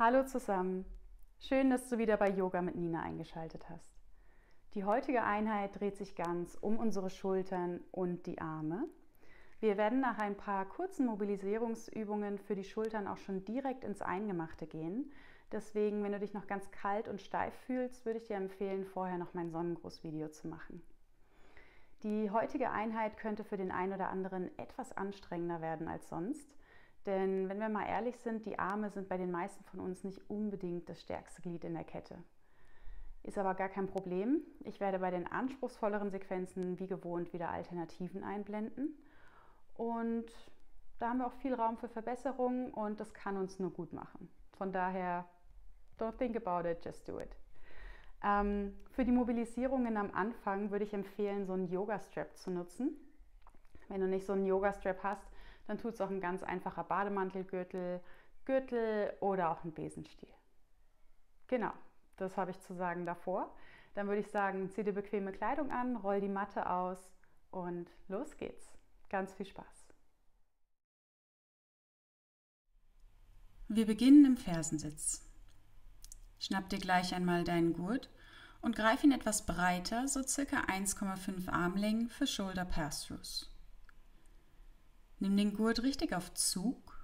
Hallo zusammen, schön, dass du wieder bei Yoga mit Nina eingeschaltet hast. Die heutige Einheit dreht sich ganz um unsere Schultern und die Arme. Wir werden nach ein paar kurzen Mobilisierungsübungen für die Schultern auch schon direkt ins Eingemachte gehen. Deswegen, wenn du dich noch ganz kalt und steif fühlst, würde ich dir empfehlen, vorher noch mein Sonnengrußvideo zu machen. Die heutige Einheit könnte für den einen oder anderen etwas anstrengender werden als sonst. Denn wenn wir mal ehrlich sind, die Arme sind bei den meisten von uns nicht unbedingt das stärkste Glied in der Kette. Ist aber gar kein Problem. Ich werde bei den anspruchsvolleren Sequenzen wie gewohnt wieder Alternativen einblenden. Und da haben wir auch viel Raum für Verbesserungen und das kann uns nur gut machen. Von daher, don't think about it, just do it. Für die Mobilisierungen am Anfang würde ich empfehlen, so einen Yoga-Strap zu nutzen. Wenn du nicht so einen Yoga-Strap hast, dann tut es auch ein ganz einfacher Bademantelgürtel, Gürtel oder auch ein Besenstiel. Genau, das habe ich zu sagen davor. Dann würde ich sagen, zieh dir bequeme Kleidung an, roll die Matte aus und los geht's. Ganz viel Spaß. Wir beginnen im Fersensitz. Schnapp dir gleich einmal deinen Gurt und greif ihn etwas breiter, so ca. 1,5 Armlängen für Shoulder Pass-Throughs. Nimm den Gurt richtig auf Zug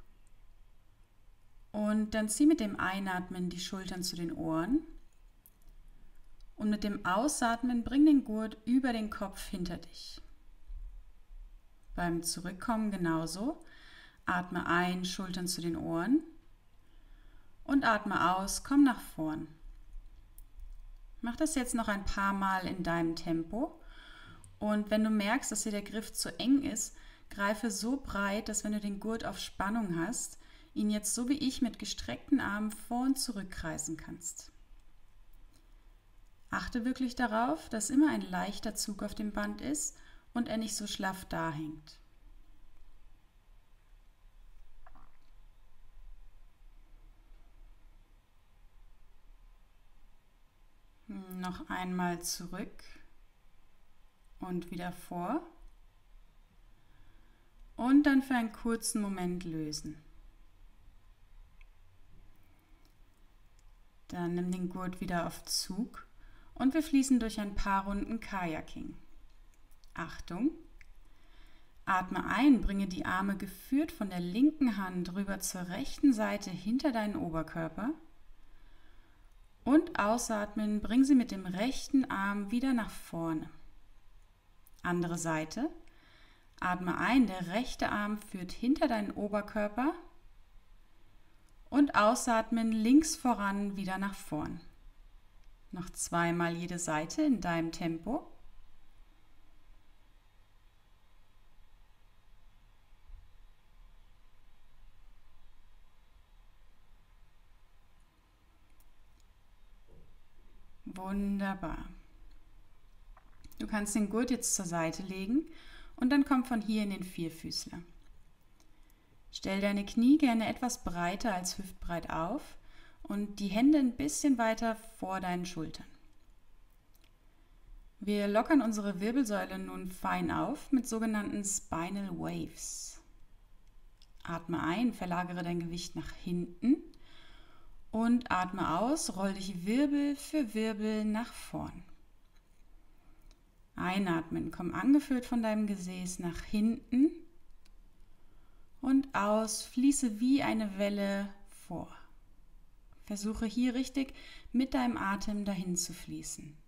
und dann zieh mit dem Einatmen die Schultern zu den Ohren und mit dem Ausatmen bring den Gurt über den Kopf hinter dich. Beim Zurückkommen genauso. Atme ein, Schultern zu den Ohren und atme aus, komm nach vorn. Mach das jetzt noch ein paar Mal in deinem Tempo und wenn du merkst, dass dir der Griff zu eng ist, greife so breit, dass wenn du den Gurt auf Spannung hast, ihn jetzt so wie ich mit gestreckten Armen vor und zurück kreisen kannst. Achte wirklich darauf, dass immer ein leichter Zug auf dem Band ist und er nicht so schlaff dahängt. Noch einmal zurück und wieder vor. Und dann für einen kurzen Moment lösen. Dann nimm den Gurt wieder auf Zug und wir fließen durch ein paar Runden Kayaking. Achtung! Atme ein, bringe die Arme geführt von der linken Hand rüber zur rechten Seite hinter deinen Oberkörper. Und ausatmen, bring sie mit dem rechten Arm wieder nach vorne. Andere Seite. Atme ein, der rechte Arm führt hinter deinen Oberkörper und ausatmen, links voran, wieder nach vorn. Noch zweimal jede Seite in deinem Tempo. Wunderbar. Du kannst den Gurt jetzt zur Seite legen und dann komm von hier in den Vierfüßler. Stell deine Knie gerne etwas breiter als hüftbreit auf und die Hände ein bisschen weiter vor deinen Schultern. Wir lockern unsere Wirbelsäule nun fein auf mit sogenannten Spinal Waves. Atme ein, verlagere dein Gewicht nach hinten und atme aus, roll dich Wirbel für Wirbel nach vorn. Einatmen, komm angeführt von deinem Gesäß nach hinten und aus, fließe wie eine Welle vor. Versuche hier richtig mit deinem Atem dahin zu fließen.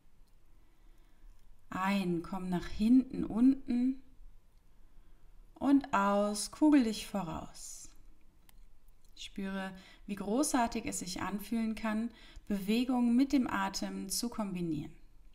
Ein, komm nach hinten, unten und aus, kugel dich voraus. Spüre, wie großartig es sich anfühlen kann, Bewegung mit dem Atem zu kombinieren.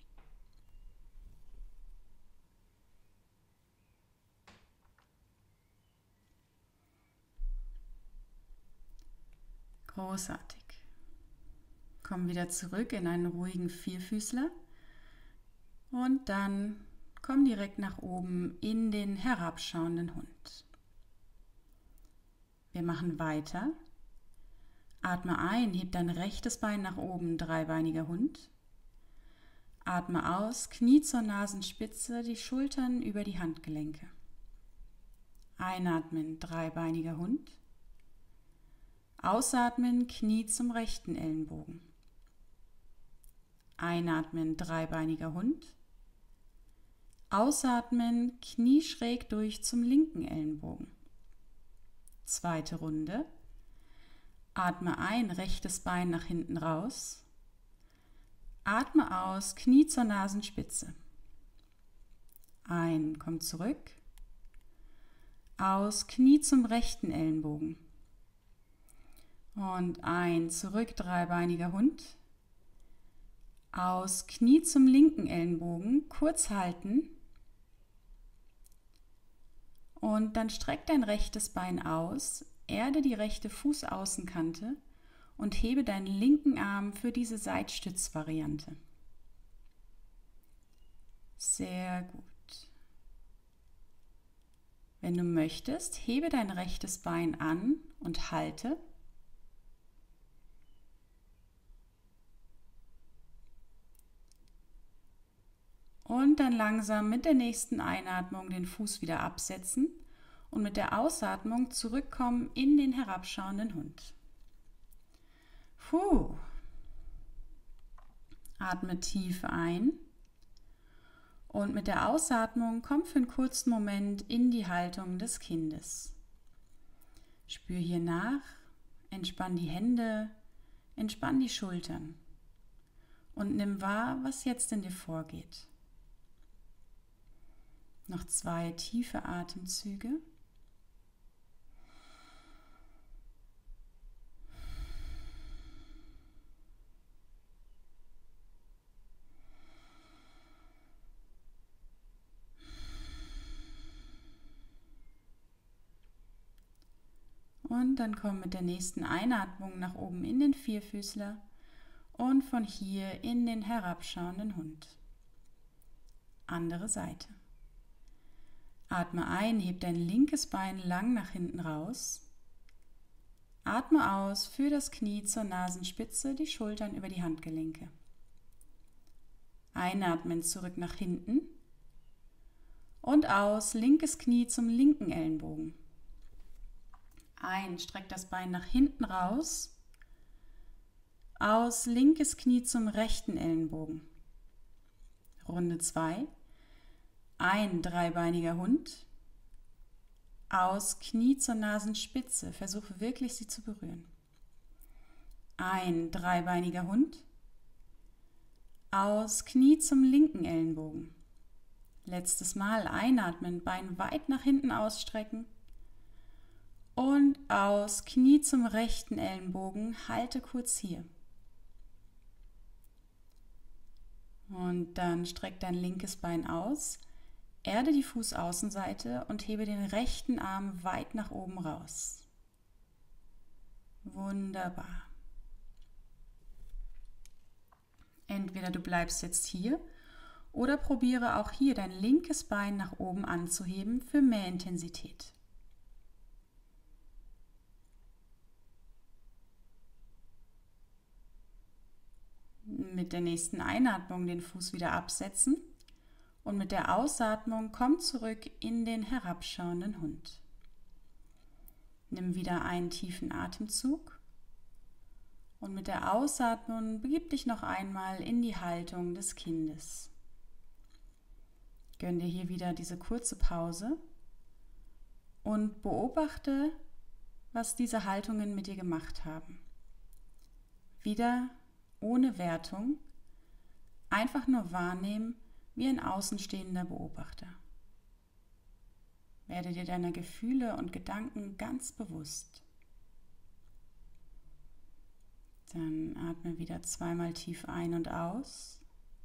Großartig. Komm wieder zurück in einen ruhigen Vierfüßler und dann komm direkt nach oben in den herabschauenden Hund. Wir machen weiter. Atme ein, heb dein rechtes Bein nach oben, dreibeiniger Hund. Atme aus, Knie zur Nasenspitze, die Schultern über die Handgelenke. Einatmen, dreibeiniger Hund. Ausatmen, Knie zum rechten Ellenbogen. Einatmen, dreibeiniger Hund. Ausatmen, Knie schräg durch zum linken Ellenbogen. Zweite Runde. Atme ein, rechtes Bein nach hinten raus. Atme aus, Knie zur Nasenspitze. Ein, komm zurück. Aus, Knie zum rechten Ellenbogen. Und ein, zurück, dreibeiniger Hund. Aus, Knie zum linken Ellenbogen, kurz halten. Und dann streck dein rechtes Bein aus, erde die rechte Fußaußenkante und hebe deinen linken Arm für diese Seitstützvariante. Sehr gut. Wenn du möchtest, hebe dein rechtes Bein an und halte. Und dann langsam mit der nächsten Einatmung den Fuß wieder absetzen und mit der Ausatmung zurückkommen in den herabschauenden Hund. Atme tief ein und mit der Ausatmung komm für einen kurzen Moment in die Haltung des Kindes. Spür hier nach, entspann die Hände, entspann die Schultern und nimm wahr, was jetzt in dir vorgeht. Noch 2 tiefe Atemzüge. Und dann komm mit der nächsten Einatmung nach oben in den Vierfüßler und von hier in den herabschauenden Hund. Andere Seite. Atme ein, heb dein linkes Bein lang nach hinten raus. Atme aus, führ das Knie zur Nasenspitze, die Schultern über die Handgelenke. Einatmen, zurück nach hinten. Und aus, linkes Knie zum linken Ellenbogen. Ein, streck das Bein nach hinten raus. Aus, linkes Knie zum rechten Ellenbogen. Runde 2. Ein, dreibeiniger Hund. Aus, Knie zur Nasenspitze. Versuche wirklich, sie zu berühren. Ein, dreibeiniger Hund. Aus, Knie zum linken Ellenbogen. Letztes Mal einatmen, Bein weit nach hinten ausstrecken. Und aus, Knie zum rechten Ellenbogen. Halte kurz hier. Und dann streck dein linkes Bein aus. Erde die Fußaußenseite und hebe den rechten Arm weit nach oben raus. Wunderbar. Entweder du bleibst jetzt hier oder probiere auch hier dein linkes Bein nach oben anzuheben für mehr Intensität. Mit der nächsten Einatmung den Fuß wieder absetzen. Und mit der Ausatmung komm zurück in den herabschauenden Hund. Nimm wieder einen tiefen Atemzug und mit der Ausatmung begib dich noch einmal in die Haltung des Kindes. Gönn dir hier wieder diese kurze Pause und beobachte, was diese Haltungen mit dir gemacht haben. Wieder ohne Wertung, einfach nur wahrnehmen, wie ein außenstehender Beobachter. Werde dir deiner Gefühle und Gedanken ganz bewusst. Dann atme wieder 2-mal tief ein und aus.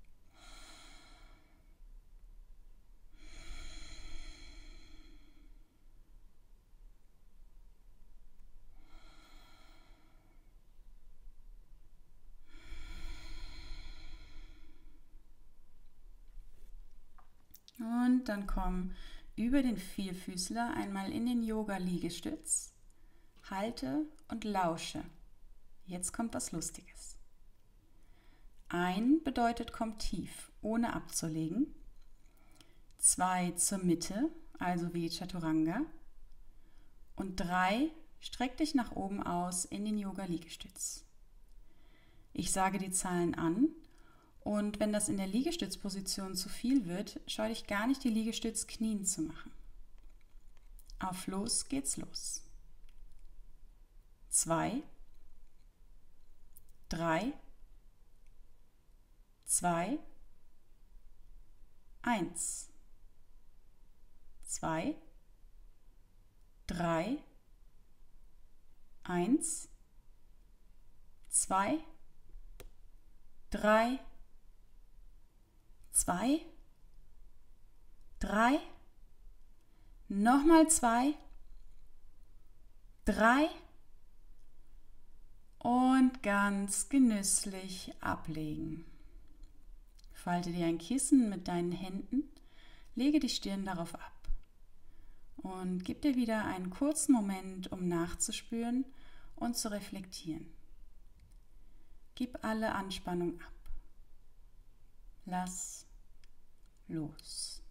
Und dann komm über den Vierfüßler einmal in den Yoga-Liegestütz. Halte und lausche. Jetzt kommt was Lustiges. Ein bedeutet komm tief, ohne abzulegen. 2 zur Mitte, also wie Chaturanga. Und 3 streck dich nach oben aus in den Yoga-Liegestütz. Ich sage die Zahlen an und wenn das in der Liegestützposition zu viel wird, scheu dich gar nicht, die Liegestütz knien zu machen. Auf los geht's los. 2, 3, 2, 1, 2, 3, 1, 2, 3, 2, 3, nochmal 2, 3 und ganz genüsslich ablegen. Falte dir ein Kissen mit deinen Händen, lege die Stirn darauf ab und gib dir wieder einen kurzen Moment, um nachzuspüren und zu reflektieren. Gib alle Anspannung ab. Lass los.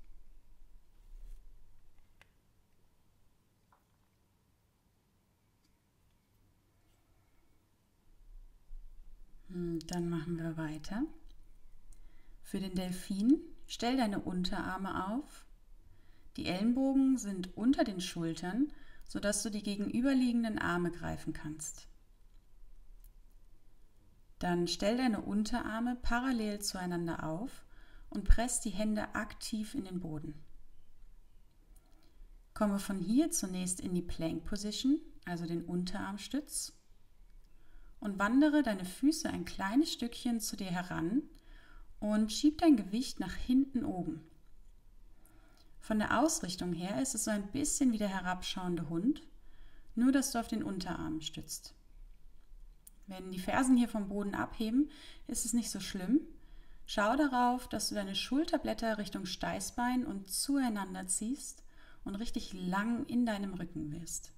Dann machen wir weiter. Für den Delfin stell deine Unterarme auf. Die Ellenbogen sind unter den Schultern, sodass du die gegenüberliegenden Arme greifen kannst. Dann stell deine Unterarme parallel zueinander auf und presst die Hände aktiv in den Boden. Komme von hier zunächst in die Plank Position, also den Unterarmstütz, und wandere deine Füße ein kleines Stückchen zu dir heran und schieb dein Gewicht nach hinten oben. Von der Ausrichtung her ist es so ein bisschen wie der herabschauende Hund, nur dass du auf den Unterarm stützt. Wenn die Fersen hier vom Boden abheben, ist es nicht so schlimm. Schau darauf, dass du deine Schulterblätter Richtung Steißbein und zueinander ziehst und richtig lang in deinem Rücken wirst.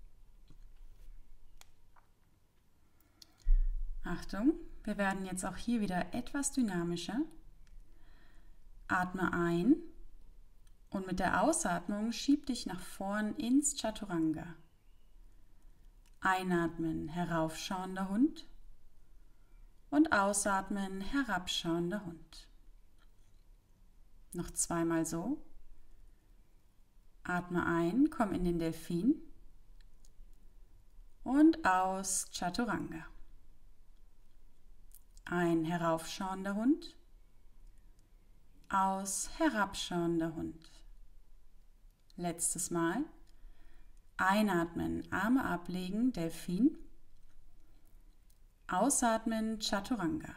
Achtung, wir werden jetzt auch hier wieder etwas dynamischer. Atme ein und mit der Ausatmung schieb dich nach vorn ins Chaturanga. Einatmen, heraufschauender Hund und ausatmen, herabschauender Hund. Noch zweimal so. Atme ein, komm in den Delfin und aus Chaturanga. Ein heraufschauender Hund, aus herabschauender Hund. Letztes Mal. Einatmen, Arme ablegen, Delfin. Ausatmen, Chaturanga.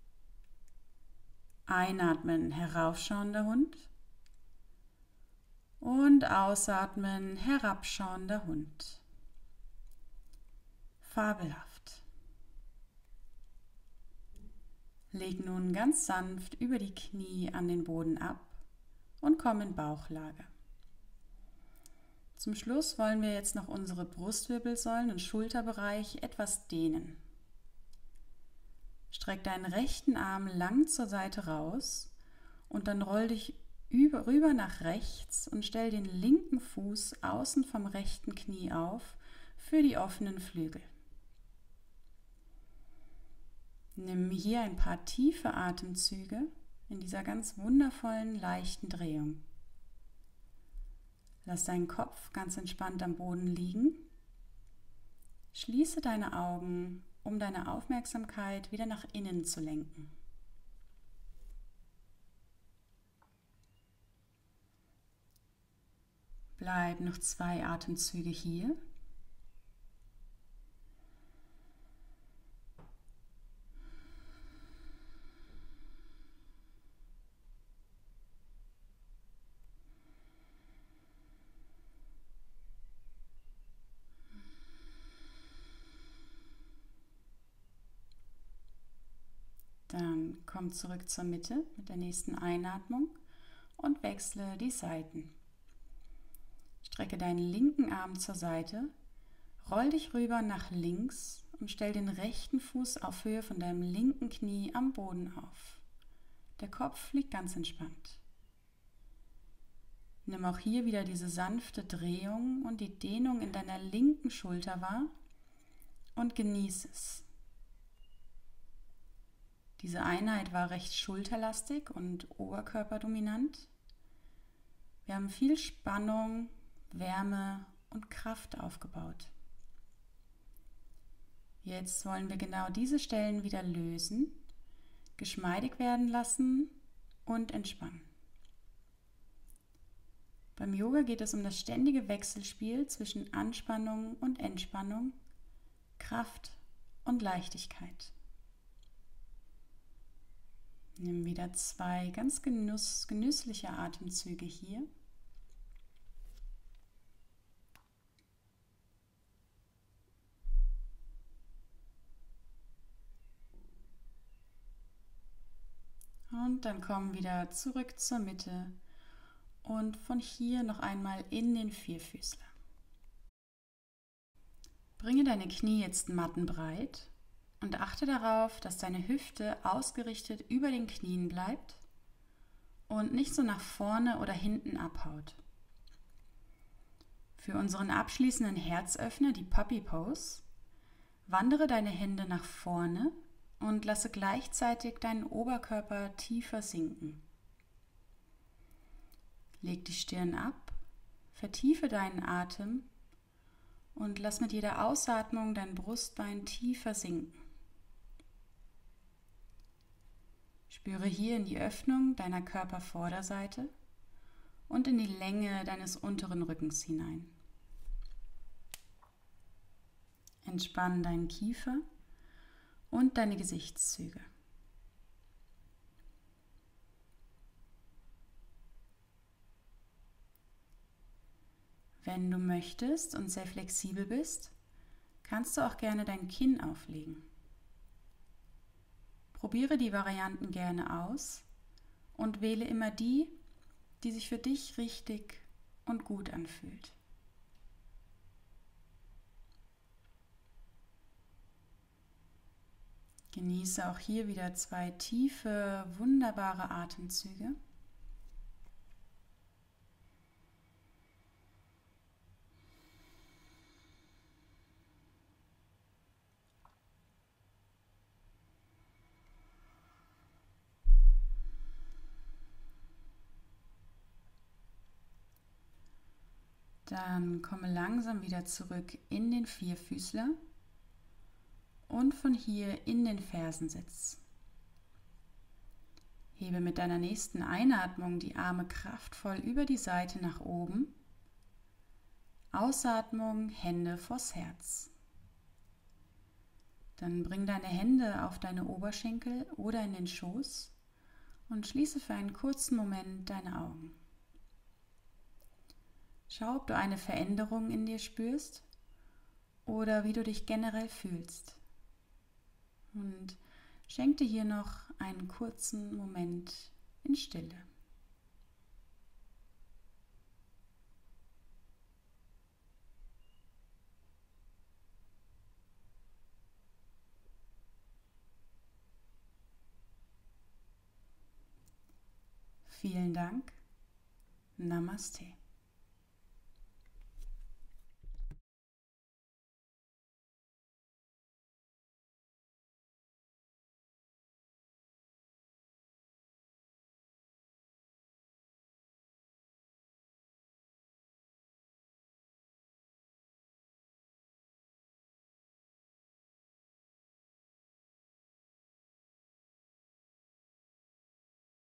Einatmen, heraufschauender Hund. Und ausatmen, herabschauender Hund. Fabelhaft. Leg nun ganz sanft über die Knie an den Boden ab und komm in Bauchlage. Zum Schluss wollen wir jetzt noch unsere Brustwirbelsäulen und Schulterbereich etwas dehnen. Streck deinen rechten Arm lang zur Seite raus und dann roll dich rüber nach rechts und stell den linken Fuß außen vom rechten Knie auf für die offenen Flügel. Nimm hier ein paar tiefe Atemzüge in dieser ganz wundervollen, leichten Drehung. Lass deinen Kopf ganz entspannt am Boden liegen. Schließe deine Augen, um deine Aufmerksamkeit wieder nach innen zu lenken. Bleib noch 2 Atemzüge hier. Dann komm zurück zur Mitte mit der nächsten Einatmung und wechsle die Seiten. Strecke deinen linken Arm zur Seite, roll dich rüber nach links und stell den rechten Fuß auf Höhe von deinem linken Knie am Boden auf. Der Kopf liegt ganz entspannt. Nimm auch hier wieder diese sanfte Drehung und die Dehnung in deiner linken Schulter wahr und genieße es. Diese Einheit war recht schulterlastig und oberkörperdominant. Wir haben viel Spannung, Wärme und Kraft aufgebaut. Jetzt wollen wir genau diese Stellen wieder lösen, geschmeidig werden lassen und entspannen. Beim Yoga geht es um das ständige Wechselspiel zwischen Anspannung und Entspannung, Kraft und Leichtigkeit. Nimm wieder 2 ganz genüssliche Atemzüge hier. Und dann komm wieder zurück zur Mitte und von hier noch einmal in den Vierfüßler. Bringe deine Knie jetzt mattenbreit und achte darauf, dass deine Hüfte ausgerichtet über den Knien bleibt und nicht so nach vorne oder hinten abhaut. Für unseren abschließenden Herzöffner, die Puppy Pose, wandere deine Hände nach vorne und lasse gleichzeitig deinen Oberkörper tiefer sinken. Leg die Stirn ab, vertiefe deinen Atem und lass mit jeder Ausatmung dein Brustbein tiefer sinken. Spüre hier in die Öffnung deiner Körpervorderseite und in die Länge deines unteren Rückens hinein. Entspann deinen Kiefer und deine Gesichtszüge. Wenn du möchtest und sehr flexibel bist, kannst du auch gerne dein Kinn auflegen. Probiere die Varianten gerne aus und wähle immer die, die sich für dich richtig und gut anfühlt. Genieße auch hier wieder 2 tiefe, wunderbare Atemzüge. Dann komme langsam wieder zurück in den Vierfüßler und von hier in den Fersensitz. Hebe mit deiner nächsten Einatmung die Arme kraftvoll über die Seite nach oben. Ausatmung, Hände vors Herz. Dann bring deine Hände auf deine Oberschenkel oder in den Schoß und schließe für einen kurzen Moment deine Augen. Schau, ob du eine Veränderung in dir spürst oder wie du dich generell fühlst. Und schenk dir hier noch einen kurzen Moment in Stille. Vielen Dank. Namaste.